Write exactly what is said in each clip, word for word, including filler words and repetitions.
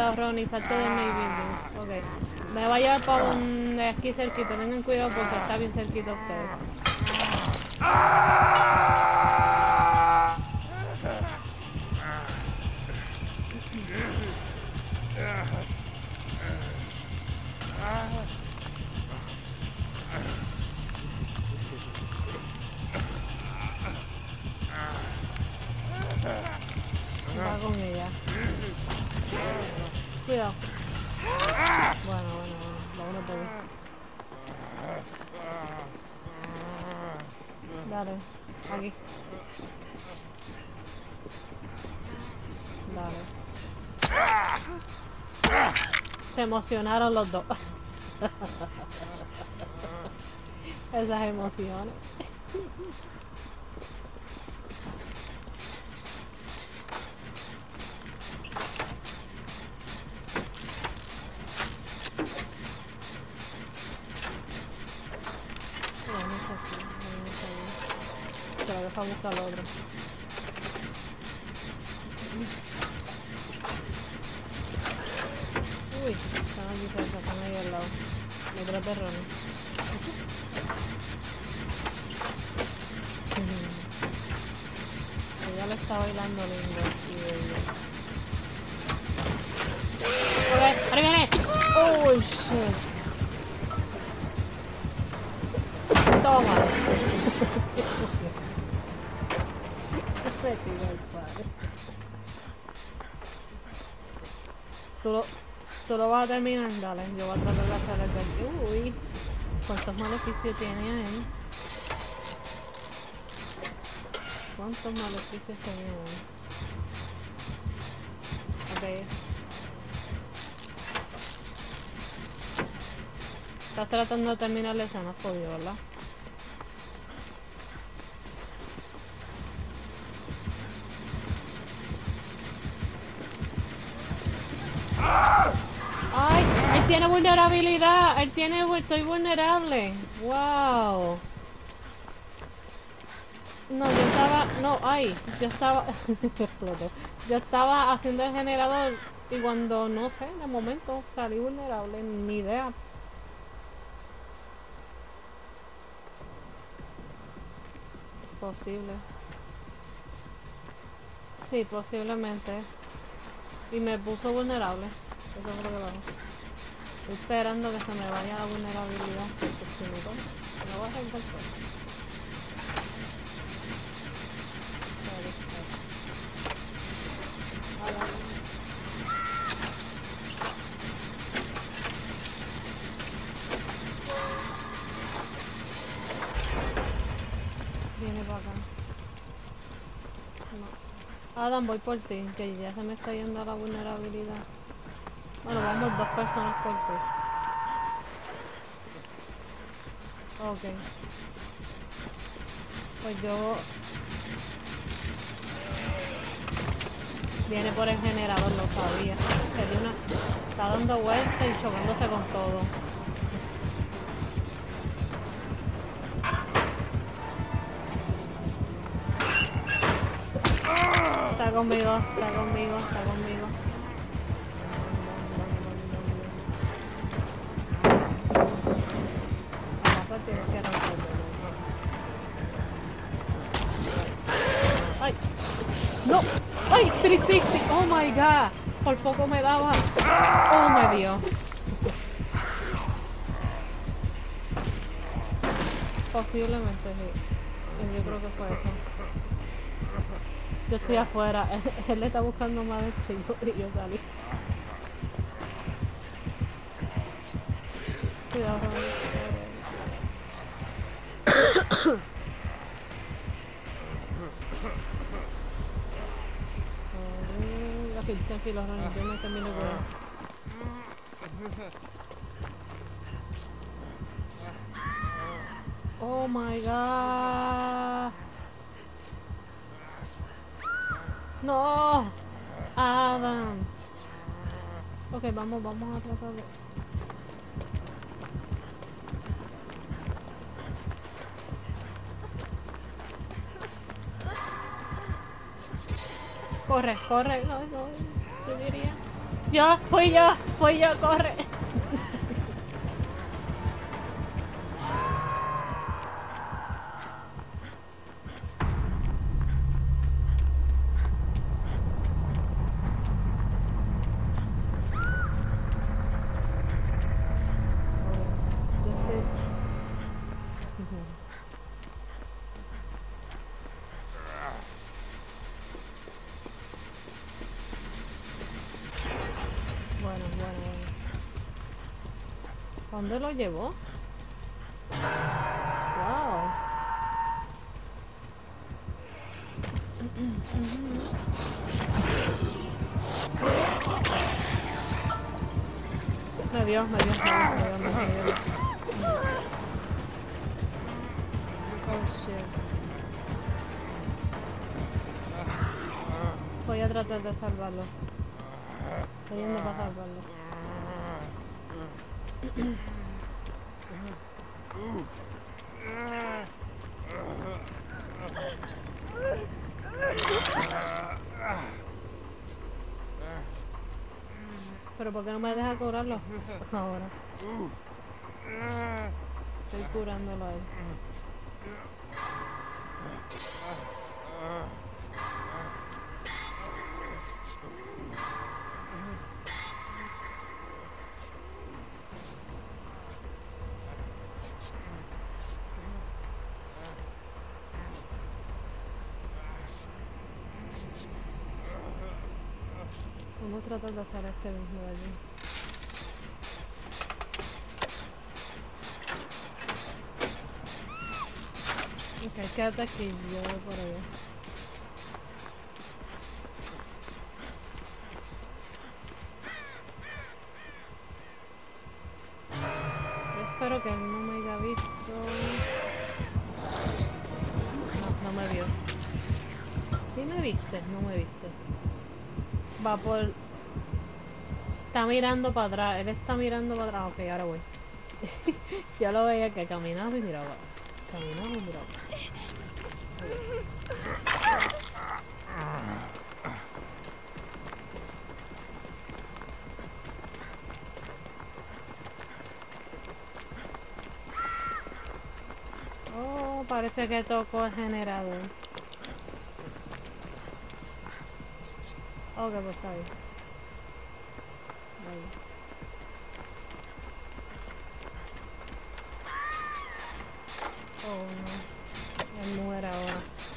Cuidado, Ronnie, salte del main building. Ok. Me va a llevar para un de aquí cerquita. Tengan cuidado porque está bien cerquita ustedes. Va con ella. Cuidado. Bueno, bueno, bueno. Vámonos de ahí. Dale. Aquí. Dale. Se emocionaron los dos. Esas emociones. Se lo deja buscar al otro. Uy, están aquí cerca, están ahí al lado. Detrás de Ronnie. Ella le está bailando lindo y bello. Ok, ahora viene. Oh shit. Toma. Se tiró el padre. Tú lo, tú lo vas a terminar, dale. Yo voy a tratar de hacer el de aquí. Uy, ¿cuántos maleficios tiene ahí? ¿Cuántos maleficios tiene ahí? Ok. Estás tratando de terminar la escena, jodido, ¿verdad? ¡Ay! Él tiene vulnerabilidad. Él tiene... Estoy vulnerable. ¡Wow! No, yo estaba... No, ay. Yo estaba... Explotó. Yo estaba haciendo el generador y cuando, no sé, de momento salí vulnerable. Ni idea. Posible. Sí, posiblemente. Y me puso vulnerable. Eso es lo que vamos. Estoy esperando que se me vaya la vulnerabilidad. Porque si no, no voy a arrancar todo. Viene para acá. No. Adam, voy por ti, que ya se me está yendo la vulnerabilidad. Bueno, vamos dos personas por ti. Ok. Pues yo... Viene por el generador, lo sabía. Que dio una... Está dando vueltas y chocándose con todo. Está conmigo, está conmigo, está conmigo. ¡Ay! ¡No! ¡Ay! trescientos cincuenta. ¡Oh my god! Por poco me daba. ¡Oh, me dio! Posiblemente sí. Yo creo que fue eso. Yo estoy afuera. Él, él le está buscando más de cinco y yo salí. Cuidado, Ronnie. Aquí, tranquilo, Ronnie. Yo me termino con él. Oh my god. No. Adam. Ok, vamos, vamos a tratar de... Corre, corre. No, no, yo diría. Yo, fui yo, fui yo, corre. Yo estoy... Bueno, bueno, bueno. ¿Dónde lo llevó? Wow. Me dio, me dio, me dio, me dio, me dio. Oh shit. Voy a tratar de salvarlo. Estoy yendo para salvarlo. Pero ¿por qué no me deja curarlo? Ahora. Estoy curándolo a él. Vamos a tratar de hacer este mismo de allí. Ok, quédate aquí, yo voy por allá. Yo espero que él no me haya visto. No, no me vio. ¿Sí me viste? No me viste. Va por... Está mirando para atrás, él está mirando para atrás. Ok, ahora voy. Yo lo veía que caminaba y miraba. Caminaba y miraba. Oh, parece que tocó el generador. Ok, pues está bien. Vale. Oh no, él muere ahora.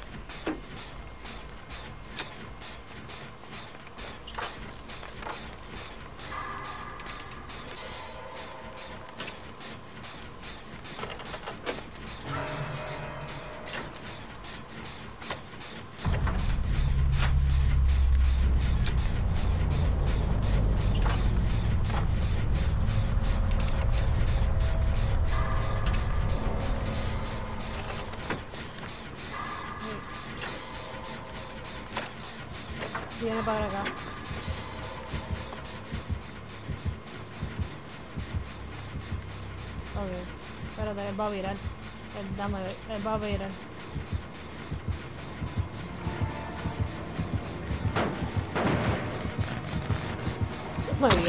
Viene para acá. Ok, espérate, él va a virar. Él, dame, él va a virar. Me vio.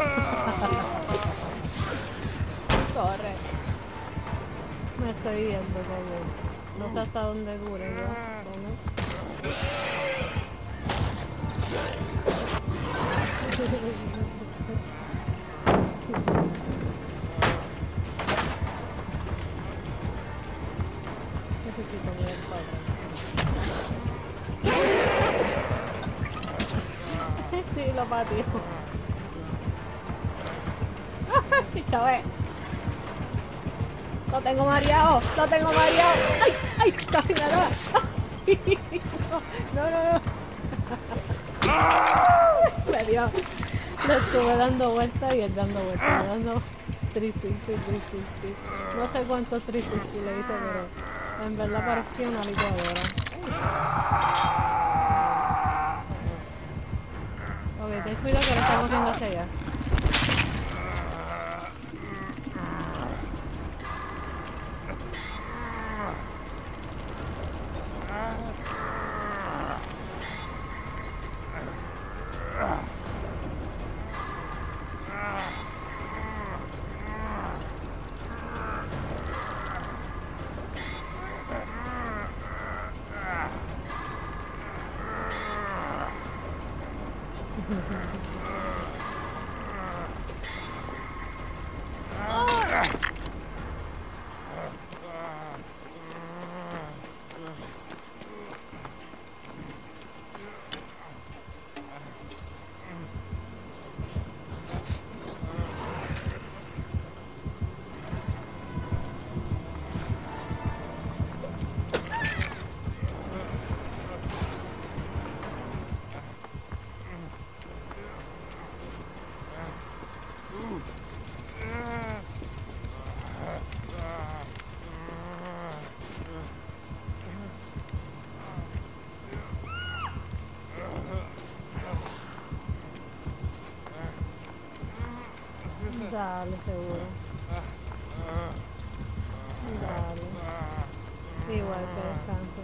Corre. Me estoy viendo, cabrón. No sé hasta dónde dure, ¿no? ¿Dónde? Necesito mirar para atrás. Sí, lo patio. Chavé. Lo tengo mareado, lo tengo mareado. ¡Ay! ¡Ay! ¡Casi me da! No, no, no. Me dio. Le estuve dando vueltas y él dando vueltas. Dando trescientos sesenta, trescientos sesenta. No sé cuántos trescientos sesenta le hice, pero en verdad parecía una licuadora. Ok, ten cuidado que lo estamos haciendo hacia allá. Dale, seguro. Dale. Igual que descanse.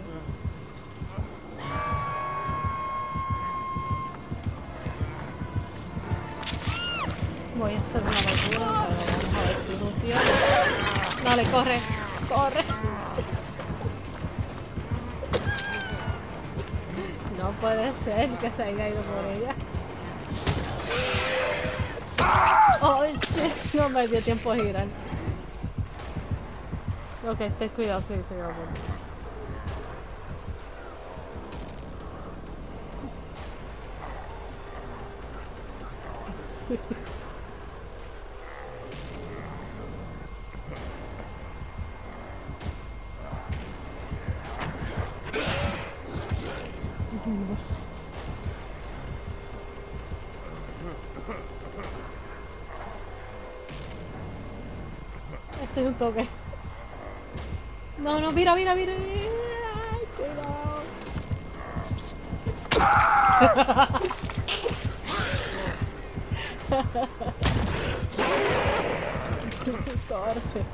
Voy a hacer una locura, pero vamos a ver si funciona. Dale, corre, corre. No puede ser que se haya ido por ella. Oh, shit, no me dio tiempo a girar. Ok, ten cuidado, sí, se va por mí. No sé. Este es un toque. No, no, mira, mira, mira. Ay, cuidado. Corre.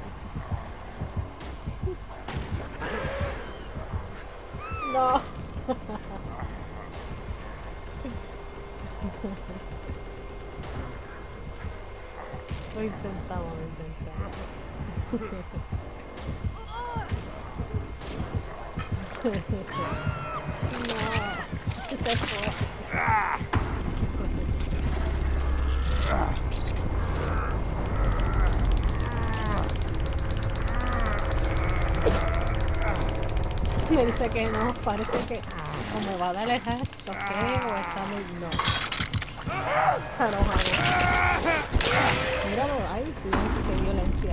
No. Lo intentamos, lo intentamos. No, se fue. Me dice que no, parece que como va a darle el choqueo o está muy... no. Está enojado. Míralo, ay, qué violencia.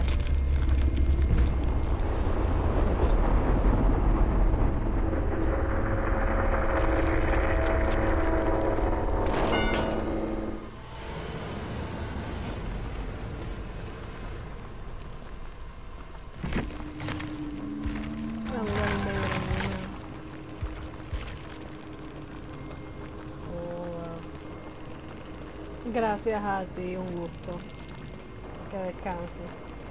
Gracias a ti, un gusto. Que descanses.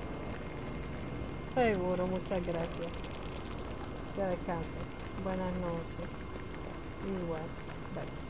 Seguro, muchas gracias. Que descanses. Buenas noches. Igual. Bye.